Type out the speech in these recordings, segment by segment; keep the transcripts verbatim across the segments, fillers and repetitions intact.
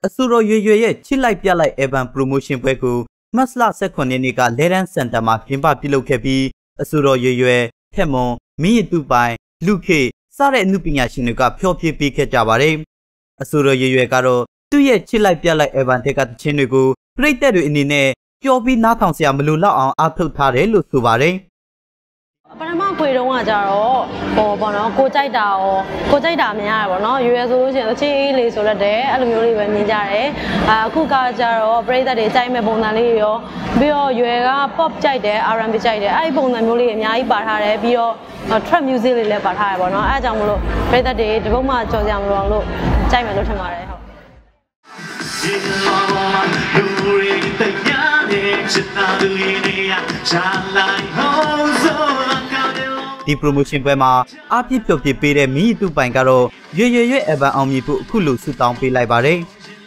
အဆိုတော်ရွေရွေရဲ့ချစ်လိုက်ပြလိုက် Evan Promotion ပွဲကိုမတ်လဆယ့်ခုနှစ်နေ့ကလေတန်းစင်တာမှာကျင်းပပြုလုပ်ခဲ့ပြီးအဆိုတော်ရွေရွေထက်မွန်မင်းရတူပိုင်လူခေစတဲ့အမှုပညာရှင်တွေကဖျော်ဖြေပေးခဲ့ကြပါတယ်အဆိုတော်ရွေရွေကတော့သူ့ရဲ့ချစ်လိုက်ပြလိုက် Evan တဲ့ကတခြင်းတွေကိုပရိသတ်တွေအနေနဲ့ကြော်ပြီးနားထောင်စရာမလိုတော့အောင်အားထုတ်ထားတယ်လို့ဆိုပါတယ်ပထမခွေတုံးကကြတော့ဟိုပေါ့နော်ကိုကြိုက်တာရောကိုကြိုက်တာမြင်ရတယ်ပေါ့နော်ရွေဆိုလို့ရှိရင်ချင်းအေးလေးဆိုလက်တယ်အဲ့လိုမျိုးလေးပဲမြင်ကြတယ်အခုကကြတော့ပရိသတ်တွေကြိုက်မဲ့ပုံစံလေးရောပြီးတော့ရွေက pop ကြိုက်တယ် R and B ကြိုက်တယ်အဲ့ဒီပုံစံမျိုးလေးအများကြီးပါထားတယ်ပြီးတော့ trap music လေးလည်းပါထားတယ်ပေါ့နော်အဲ့အကြောင်းမလို့ပရိသတ်တွေဒီဘုတ်မှကြော်ကြမလို့အောင်လို့ကြိုက်မယ်လို့ထင်ပါတယ်ဟုတ်ဒီ promotion ပွဲမှာအားပြည့်ပျော်ပြည့်ပေးတဲ့မိတူပိုင်ကတော့ရွေရွေရွေ Evan အောင်မြင်ဖို့အခုလိုဆုတောင်းပေးလိုက်ပါတယ်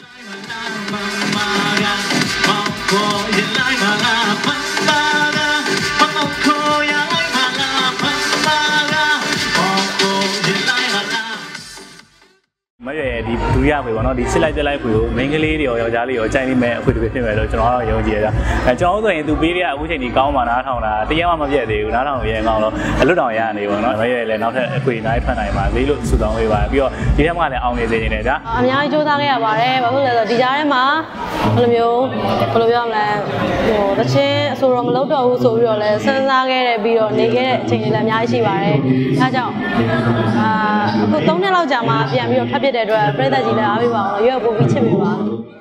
မရွေဒီဒူရပဲပေါ့နော်ဒီစစ်လိုက်တက်လိုက်ဖွေကိုမိန်းကလေးတွေရောယောက်ျားလေးရောအကြိုက်လိမ့်မယ်အဖွေတစ်ပြည့်ဖြစ်မယ်လို့ကျွန်တော်ကတော့ယုံကြည်ရတာအဲကျွန်တော်ဆိုရင်သူပေးတဲ့အခုချိန်ဒီကောင်းပါနားထောင်တာတရားမှမပြည့်သေးဘူးနားထောင်ရင်ကောင်းတော့အလွတ်တော်ရနေပေါ့နော်မရွေလည်းနောက်ထပ်အဖွေနိုင်ထွက်နိုင်ပါသေးလို့ဆုတောင်းပေးပါပြီးတော့ဒီထက်မှလည်းအောင်နေစေနေတယ်ဗျာအများကြီးစူးစမ်းခဲ့ရပါတယ်ဘာလို့လဲဆိုတော့ဒီကြားထဲမှာဘယ်လိုမျိုးဘယ်လိုပြောမလဲဟိုတချင်းအဆိုတော့မလုပ်တော့ဘူးဆိုပြီးတော့လည်းစဉ်းစားခဲ့တယ်ပြီးတော့နေခဲ့တဲ့အချိန်တွေလည်းအများကြီးရှိပါတယ်အဲဒါကြောင့်အာအခုသုံးနှစ်လောက်ကြာမှပြန်ပြီးတော့ထပ်ဖြစ်တဲ့အတွက်ပြည်သက်ကြီးလည်းအားပေးပါအောင်ရွေးပို့ပြီးချစ်ပေးပါ